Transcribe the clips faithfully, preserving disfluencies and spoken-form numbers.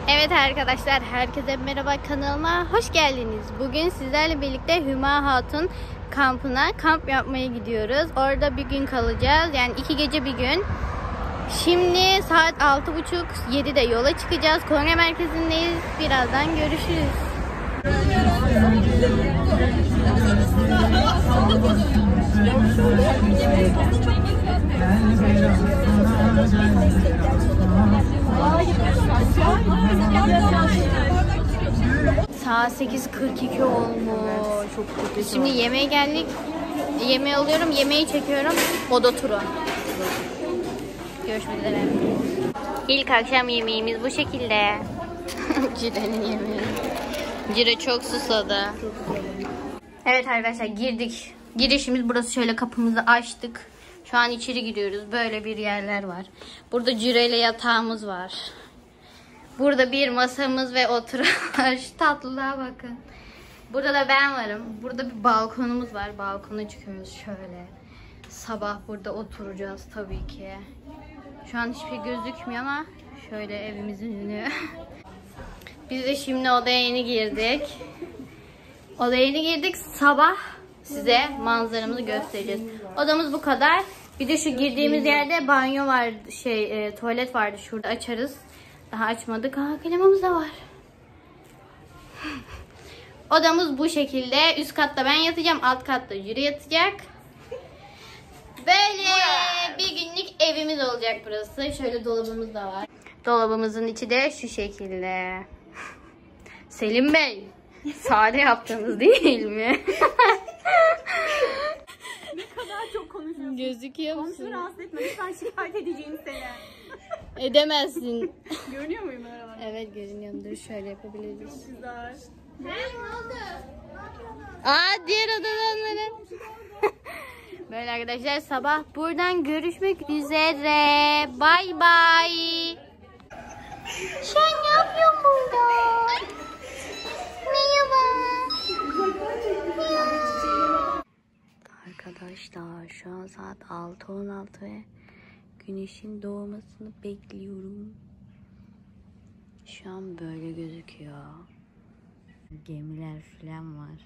Evet arkadaşlar, herkese merhaba, kanalıma hoş geldiniz. Bugün sizlerle birlikte Hüma Hatun kampına kamp yapmaya gidiyoruz. Orada bir gün kalacağız, yani iki gece bir gün. Şimdi saat altı buçuk yedide yola çıkacağız. Konya merkezindeyiz. Birazdan görüşürüz. Saat sekiz kırk iki olmuş. Çok kötü. Şimdi yemeğe geldik. Yemeği alıyorum, yemeği çekiyorum. Oda turu. Görüşmek üzere. İlk akşam yemeğimiz bu şekilde. Cire'nin yemeği. Cire çok susadı. Evet arkadaşlar, girdik. Girişimiz burası, şöyle kapımızı açtık. Şu an içeri giriyoruz. Böyle bir yerler var. Burada Cire ile yatağımız var. Burada bir masamız ve oturuş var. Şu tatlılığa bakın. Burada da ben varım. Burada bir balkonumuz var. Balkona çıkıyoruz şöyle. Sabah burada oturacağız tabii ki. Şu an hiçbir şey gözükmüyor ama şöyle evimizin önü. Biz de şimdi odaya yeni girdik. Odaya yeni girdik. Sabah size manzaramızı göstereceğiz. Odamız bu kadar. Bir de şu girdiğimiz yerde banyo var, şey e, tuvalet vardı. Şurada açarız. Daha açmadık. Aa, kalemimiz de var. Odamız bu şekilde. Üst katta ben yatacağım. Alt katta Jüri yatacak. Böyle bir günlük evimiz olacak burası. Şöyle dolabımız da var. Dolabımızın içi de şu şekilde. Selim Bey, sade yaptınız değil mi? Ne kadar çok konuşuyorsun. Gözüküyor musun? Komşunu rahatsız etme. Lütfen şikayet edeceğim seni. Edemezsin. Görünüyor muyum aralar? Evet, görünüyorum. Dur şöyle yapabiliriz. Çok güzel. Ne oldu? Aa, diğer odadanların. Böyle arkadaşlar, sabah buradan görüşmek üzere. Bay bay. Sen ne yapıyorsun burada? Merhaba. Arkadaşlar şu an saat altı on altı ve güneşin doğmasını bekliyorum. Şu an böyle gözüküyor. Gemiler falan var.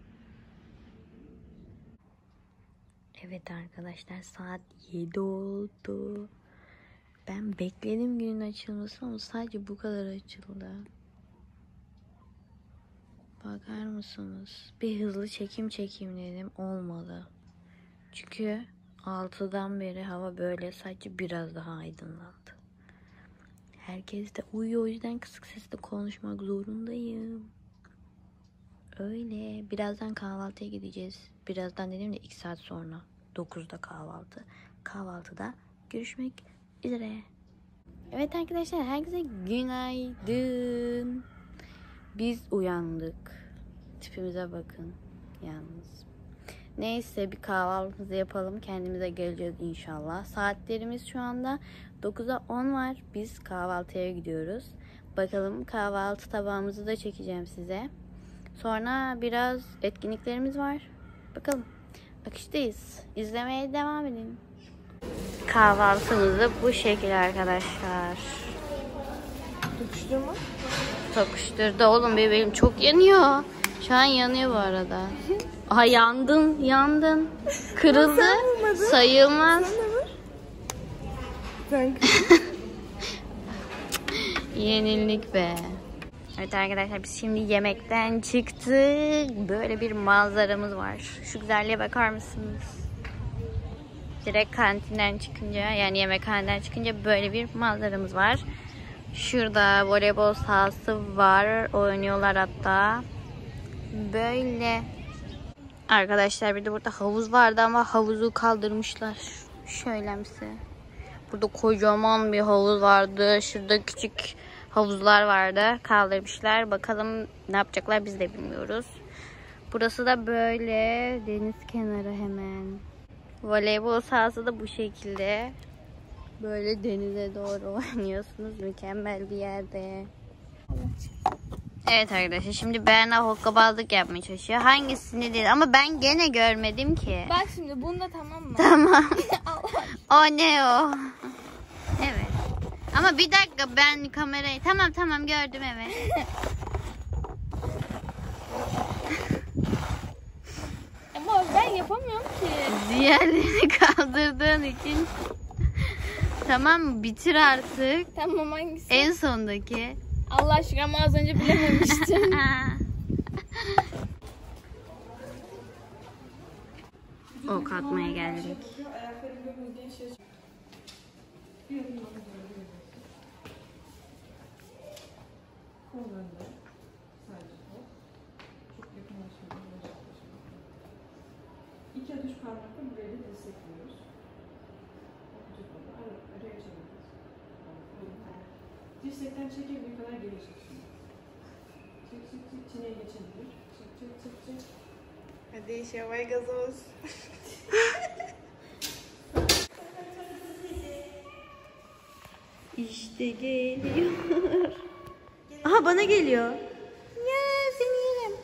Evet arkadaşlar, saat yedi oldu. Ben bekledim günün açılması ama sadece bu kadar açıldı. Bakar mısınız? Bir hızlı çekim çekeyim dedim, olmadı. Çünkü altıdan beri hava böyle, sadece biraz daha aydınlandı. Herkes de uyuyor, o yüzden kısık sesle konuşmak zorundayım. Öyle. Birazdan kahvaltıya gideceğiz. Birazdan dedim de iki saat sonra. dokuzda kahvaltı. Kahvaltıda görüşmek üzere. Evet arkadaşlar, herkese günaydın. Biz uyandık. Tipimize bakın yalnız. Neyse, bir kahvaltımızı yapalım. Kendimize geleceğiz inşallah. Saatlerimiz şu anda dokuza on var. Biz kahvaltıya gidiyoruz. Bakalım, kahvaltı tabağımızı da çekeceğim size. Sonra biraz etkinliklerimiz var. Bakalım. Akıştayız. İzlemeye devam edin. Kahvaltımızı bu şekilde arkadaşlar. Tokuşturma. Tokuşturdu oğlum, bebeğim çok yanıyor. Şu an yanıyor bu arada. Aha, yandın, yandın. Kırıldı. Sayılmaz. Yenildik be. Evet arkadaşlar, biz şimdi yemekten çıktık. Böyle bir manzaramız var. Şu güzelliğe bakar mısınız? Direkt kantinden çıkınca, yani yemekhaneden çıkınca böyle bir manzaramız var. Şurada voleybol sahası var. Oynuyorlar hatta. Böyle. Arkadaşlar bir de burada havuz vardı ama havuzu kaldırmışlar. Şöylemsi. Burada kocaman bir havuz vardı. Şurada küçük havuzlar vardı. Kaldırmışlar. Bakalım ne yapacaklar, biz de bilmiyoruz. Burası da böyle deniz kenarı hemen. Voleybol sahası da bu şekilde. Böyle denize doğru oynuyorsunuz. Mükemmel bir yerde. Evet arkadaşlar, şimdi Berna hokkabazlık yapmaya çalışıyor. Hangisini değil ama ben gene görmedim ki. Bak şimdi bunda, tamam mı? Tamam. O ne o? Evet. Ama bir dakika ben kamerayı... Tamam tamam gördüm evet. Ama ben yapamıyorum ki. Diğerlerini kaldırdığın için. Tamam mı? Bitir artık. Tamam hangisi? En sondaki. Allah aşkına ama az önce bilememiştim. Ok atmaya geldik. İki ya da üç parmakla buraya da destekliyoruz. Araya çeviriyoruz. Dirsekten çekebildiği kadar geri çeksin. Çek çek çek, çeneye geçebilir. Çek çek çek çek. Hadi şevay gazoz. İşte geliyor. Aha bana geliyor. Ya seni yerim.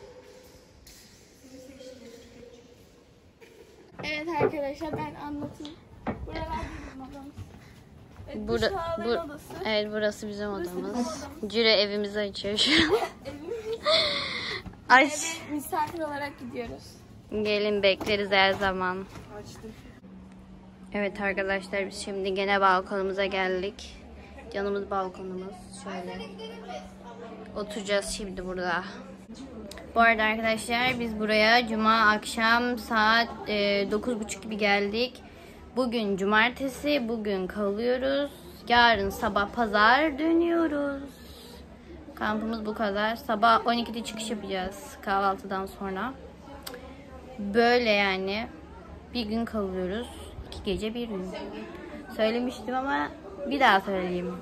Evet arkadaşlar ben anlatayım. Buralar bizim odamız. Evet, Bura, bu, bu, odası. evet burası bizim Burası odamız. bizim odamız. Cüre evimizi açıyor şu an. Evimiz. Aç. Eve misafir olarak gidiyoruz. Gelin bekleriz her zaman. Açtım. Evet arkadaşlar biz şimdi gene balkonumuza geldik. Canımız balkonumuz. Şöyle. Oturacağız şimdi burada. Bu arada arkadaşlar biz buraya cuma akşam saat e, dokuz buçuk gibi geldik. Bugün cumartesi, bugün kalıyoruz. Yarın sabah pazar dönüyoruz. Kampımız bu kadar. Sabah on ikide çıkış yapacağız kahvaltıdan sonra. Böyle yani. Bir gün kalıyoruz. İki gece bir gün. Söylemiştim ama bir daha söyleyeyim.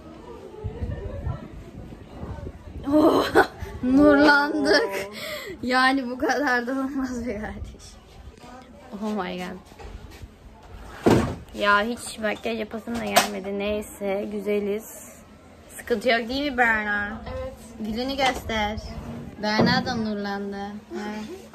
Oh, nurlandık. Yani bu kadar da olmaz be kardeş. Oh my god. Ya hiç makyaj yapasım da gelmedi. Neyse güzeliz. Sıkıntı yok değil mi Berna? Evet. Gülünü göster. Berna da nurlandı. Ha.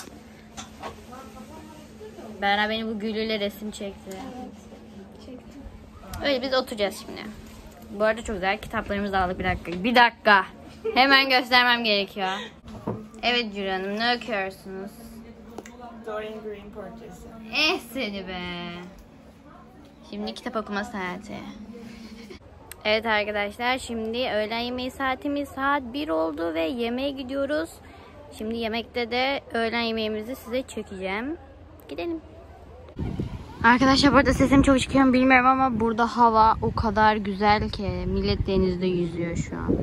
Berna beni bu gülüyle resim çekti. Çektim. Öyle biz oturacağız şimdi. Bu arada çok güzel kitaplarımızı aldık. Bir dakika. Bir dakika. Hemen göstermem gerekiyor. Evet Cüre Hanım ne okuyorsunuz? Dorian Green portresi. Eh seni be. Şimdi kitap okuma saati. Evet arkadaşlar şimdi öğlen yemeği saatimiz saat bir oldu ve yemeğe gidiyoruz. Şimdi yemekte de öğlen yemeğimizi size çekeceğim. Gidelim. Arkadaşlar burada sesim çok çıkıyor mu bilmiyorum ama burada hava o kadar güzel ki millet denizde yüzüyor şu an.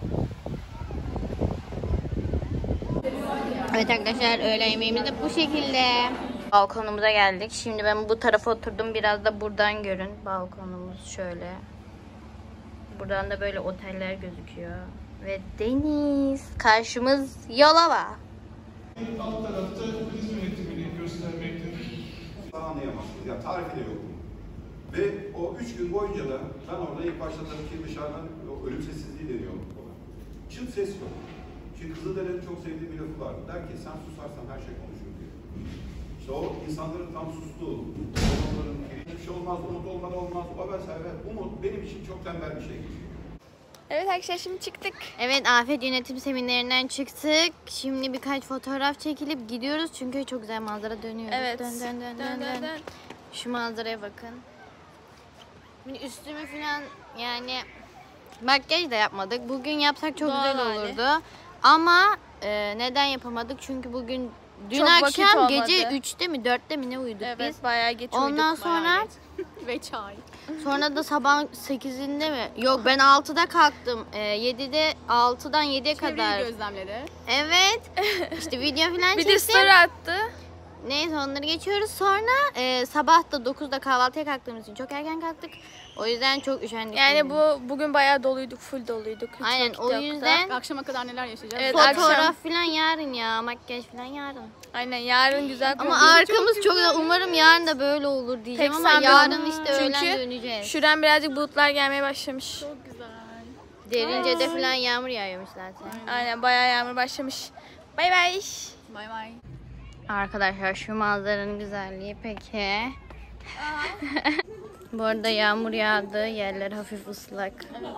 Evet arkadaşlar öğlen yemeğimiz de bu şekilde. Balkonumuza geldik. Şimdi ben bu tarafa oturdum. Biraz da buradan görün. Balkonumuz şöyle. Buradan da böyle oteller gözüküyor. Ve deniz. Karşımız Yalova. Alt tarafta turizm yönetimini göstermektedir. Anlayamazsınız. Yani tarifi de yok. Ve o üç gün boyunca da ben orada ilk başta tabii ki dışarıdan o ölüm sessizliği deniyor. Çın ses yok. Çünkü Kızılderililerin çok sevdiği bir lafı var. Der ki sen susarsan her şey konuşur diye. İşte o insanların tam sustuğu, onların bir şey olmaz, umut olmadan olmaz, o vesaire. Umut benim için çok tembel bir şey. Evet arkadaşlar şimdi çıktık. Evet afet yönetim seminerinden çıktık. Şimdi birkaç fotoğraf çekilip gidiyoruz. Çünkü çok güzel manzara dönüyoruz. Evet. Dön dön dön dön dön. dön. Şu manzaraya bakın. Şimdi üstümü falan yani makyaj da yapmadık. Bugün yapsak çok Doğal güzel hali. olurdu. Ama e, neden yapamadık? Çünkü bugün dün Çok vakit akşam olmadı. gece üçte mi dörtte mi ne uyuduk Evet biz? bayağı geç Ondan uyuduk. sonra Ve çay. sonra da sabah sekizinde mi? Yok ben altıda kalktım. E, yedide altıdan yediye Çevreyi kadar. gözlemledi. Evet. İşte video falan Bir de çektim. story attı. Neyse onları geçiyoruz. Sonra e, sabah da dokuzda kahvaltıya kalktığımız için çok erken kalktık. O yüzden çok üşendik. Yani bugün. bu bugün bayağı doluyduk, full doluyduk. Hiç Aynen vakit o yoktu. yüzden Akşama kadar neler yaşayacağız? Evet, fotoğraf akşam. falan yarın ya. Makyaj falan yarın. Aynen yarın güzel bir Ama gün. arkamız çok güzel. Umarım yarın da böyle olur diyeceğim Pek ama sanmıyorum. yarın işte öğlen Çünkü döneceğiz. şuradan birazcık bulutlar gelmeye başlamış. Çok güzel. Derince'de falan yağmur yağıyormuş zaten. Aynen bayağı yağmur başlamış. Bay bay. Bay bay. Arkadaşlar şu manzaranın güzelliği peki. Bu arada yağmur yağdı. Yerler hafif ıslak.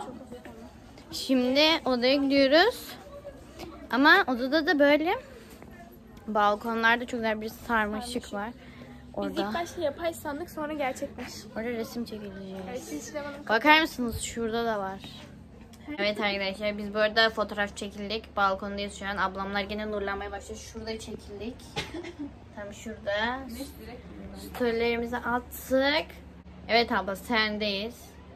Şimdi odaya gidiyoruz. Ama odada da böyle balkonlarda çok güzel bir sarmaşık var. Biz ilk Orada. başta yapay sandık, sonra gerçekmiş. Orada resim çekileceğiz. Evet, Sinem Hanım. Bakar mısınız? Şurada da var. Evet arkadaşlar, biz bu arada fotoğraf çekildik. Balkondayız şu an. Ablamlar gene nurlanmaya başladı. Şurada çekildik. Tam şurada. Storylerimizi attık. Evet abla, sendeyiz.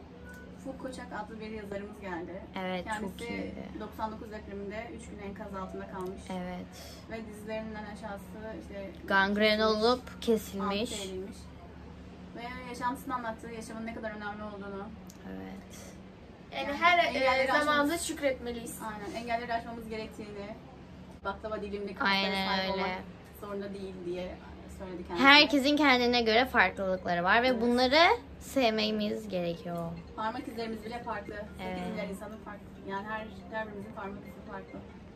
Ufuk Koçak adlı bir yazarımız geldi. Evet, çok Kendisi iyi. doksan dokuz depreminde üç gün enkaz altında kalmış. Evet. Ve dizlerinden aşağısı işte Gangren olup kesilmiş. ampute edilmiş. Ve yaşantısını anlattığı, yaşamın ne kadar önemli olduğunu. Evet. Yani her Engelleri e, zamanda aşmamız- şükretmeliyiz. Aynen, engelleri aşmamız gerektiğini, baklava dilimli Aynen kaslara sahip öyle. olmak zorunda değil diye söyledi kendisi. Herkesin kendine göre farklılıkları var ve bunları sevmemiz gerekiyor. Parmak izlerimiz bile farklı. Evet. sekiz milyar insanın farklı. Yani her, her birimizin parmak izi farklı.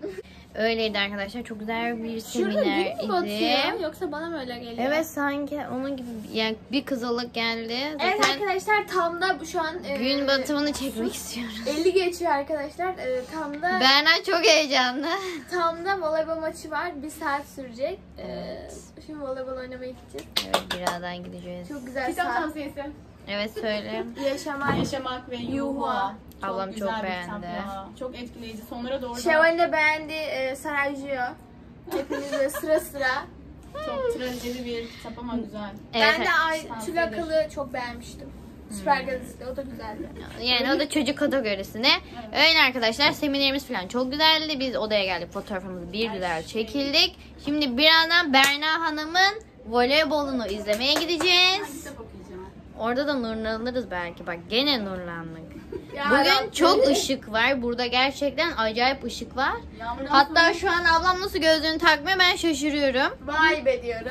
Öyleydi arkadaşlar. Çok güzel bir Şurada seminer gün mü batıyor idi. yoksa bana mı öyle geliyor? Evet, sanki onun gibi yani bir kızılık geldi. Evet Zaten arkadaşlar, tam da bu şu an e, gün batımını çekmek istiyoruz. elli geçiyor arkadaşlar. E, tam da Berna çok heyecanlı. tam da voleybol maçı var. Bir saat sürecek. E, şimdi voleybol oynamaya gideceğiz. Evet, birazdan gideceğiz. Çok güzel Kitap saat. tavsiyesi. Evet, söyle. Yaşamak. Yaşamak ve Yuhua. Ablam güzel çok bir beğendi. kitap ya. Çok etkileyici. Sonlara doğru da Şevval'in de beğendiği e, Saraycıyor. Hepiniz de sıra sıra. çok trajedi bir kitap ama güzel. Evet, Ben de Ay tavsiye Tül Akıl'ı çok beğenmiştim. Süper Gazetesi, o da güzeldi. yani o da çocuk kategorisine. Öyle arkadaşlar, seminerimiz falan çok güzeldi. Biz odaya geldik, fotoğrafımızı bir güzel çekildik. Şimdi birazdan Berna Hanım'ın voleybolunu izlemeye gideceğiz. Kitap okuyacağım. Orada da nurlanırız belki. Bak, gene nurlandık. Ya Bugün Rabbi. çok ışık var. Burada gerçekten acayip ışık var. Yağmurdan Hatta sonra- şu an ablam nasıl gözlüğünü takmıyor, ben şaşırıyorum. Vay be diyoruz.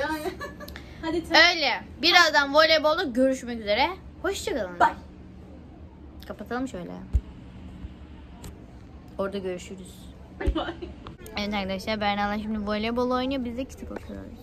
Hadi ta- Öyle. Birazdan voleybolda görüşmek üzere. Hoşçakalın. Bye. Kapatalım şöyle. Orada görüşürüz. Evet arkadaşlar, Berna'la şimdi voleybol oynuyor. Biz de kitap okuyoruz.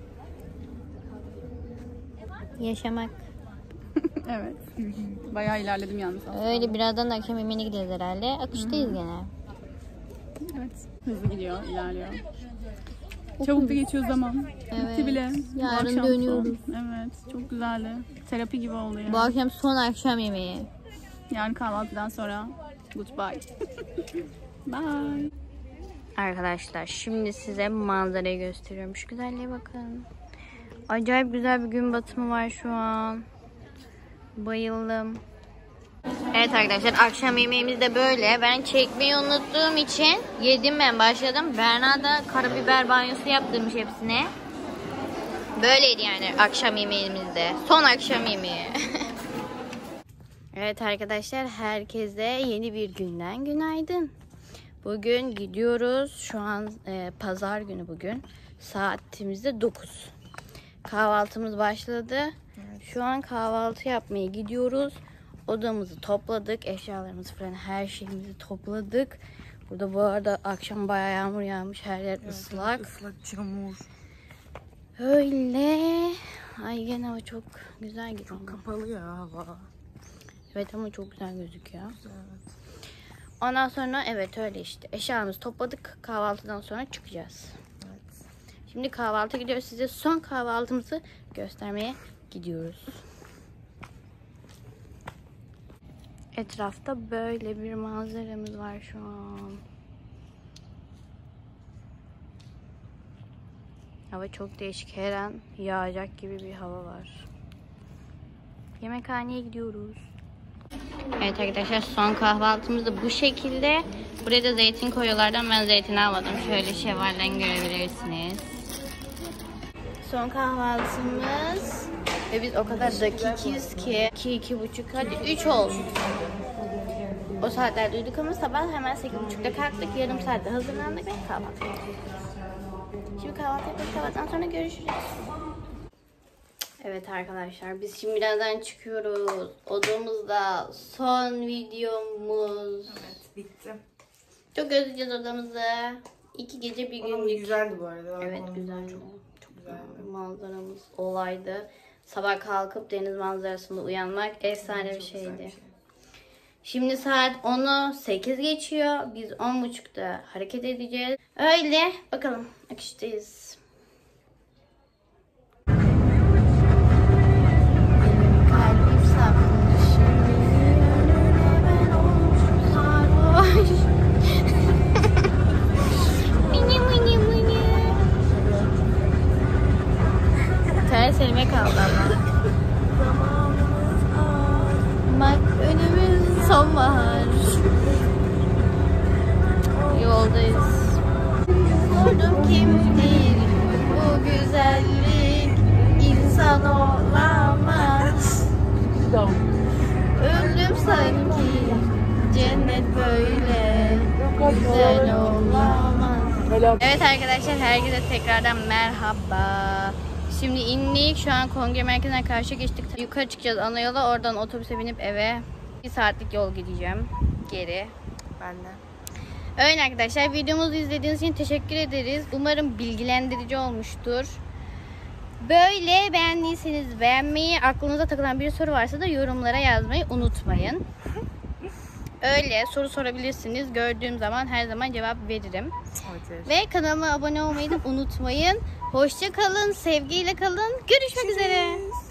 Yaşamak. Evet. Bayağı ilerledim yalnız. Öyle, birazdan da akşam yemeğine gideceğiz herhalde. Akıştayız gene. Evet. Hızlı gidiyor, ilerliyor. Çabuk da geçiyor zaman. Evet. Bitti bile. Bu Yarın akşam son. dönüyoruz. Evet. Çok güzeldi. Terapi gibi oldu ya. Bu akşam son akşam yemeği. Yarın kahvaltıdan sonra goodbye. Bye. Arkadaşlar, şimdi size manzarayı gösteriyorum. Şu güzelliğe bakın. Acayip güzel bir gün batımı var şu an. Bayıldım. Evet arkadaşlar, akşam yemeğimiz de böyle. Ben çekmeyi unuttuğum için yedim, ben başladım. Berna da karabiber banyosu yaptırmış hepsine. Böyleydi yani akşam yemeğimizde. Son akşam yemeği. Evet arkadaşlar, herkese yeni bir günden günaydın. Bugün gidiyoruz. Şu an e, pazar günü bugün. Saatimiz de dokuz. Kahvaltımız başladı. Şu an kahvaltı yapmaya gidiyoruz. Odamızı topladık. Eşyalarımızı falan, her şeyimizi topladık. Burada bu arada akşam bayağı yağmur yağmış. Her yer ıslak. Islak çamur. Öyle. Ay, gene hava çok güzel gidiyor. Çok kapalı ya hava. Evet ama çok güzel gözüküyor. Evet. Ondan sonra evet öyle işte. Eşyalarımızı topladık. Kahvaltıdan sonra çıkacağız. Evet. Şimdi kahvaltı gidiyoruz. Size son kahvaltımızı göstermeye gidiyoruz. Etrafta böyle bir manzaramız var şu an. Hava çok değişik. Her an yağacak gibi bir hava var. Yemekhaneye gidiyoruz. Evet arkadaşlar, son kahvaltımız da bu şekilde. Buraya da zeytin koyuyorlardan ben zeytin almadım. Şöyle şevalden görebilirsiniz. Son kahvaltımız. Ve biz o kadar dakikiz ki. iki, iki buçuk, hadi üç olsun. O saatlerde uyuduk ama sabah hemen sekiz buçukta kalktık. Yarım saatte hazırlandık ve kahvaltı yaptık. Şimdi kahvaltı yapıp kahvaltıdan sonra görüşürüz. Evet arkadaşlar, biz şimdi birazdan çıkıyoruz. Odamızda son videomuz. Evet, bitti. Çok özleyeceğiz odamızı. İki gece bir Ama günlük. güzeldi bu arada. Evet, Balkonlar güzel. Çok Çok güzeldi. güzel. Manzaramız olaydı. Sabah kalkıp deniz manzarasında uyanmak efsane bir şeydi. Şimdi saat onu sekiz geçiyor. Biz on buçukta hareket edeceğiz. Öyle bakalım akıştayız. Kalbim sapmış. Mini mini mini. Ters elime kaldı ama. Bak önümüz sonbahar. Yoldayız. Sordum kimdir bu güzellik, insan olamaz. Öldüm sanki cennet böyle güzel olamaz. Evet arkadaşlar, herkese tekrardan merhaba. Şimdi indik. Şu an kongre merkezine karşı geçtik. Yukarı çıkacağız ana yola. Oradan otobüse binip eve bir saatlik yol gideceğim. Geri. Ben de. Öyle arkadaşlar. Videomuzu izlediğiniz için teşekkür ederiz. Umarım bilgilendirici olmuştur. Böyle beğendiyseniz beğenmeyi, aklınıza takılan bir soru varsa da yorumlara yazmayı unutmayın. Öyle soru sorabilirsiniz. Gördüğüm zaman her zaman cevap veririm. Evet. Ve kanalıma abone olmayı da unutmayın. Hoşça kalın, sevgiyle kalın. Görüşmek üzere.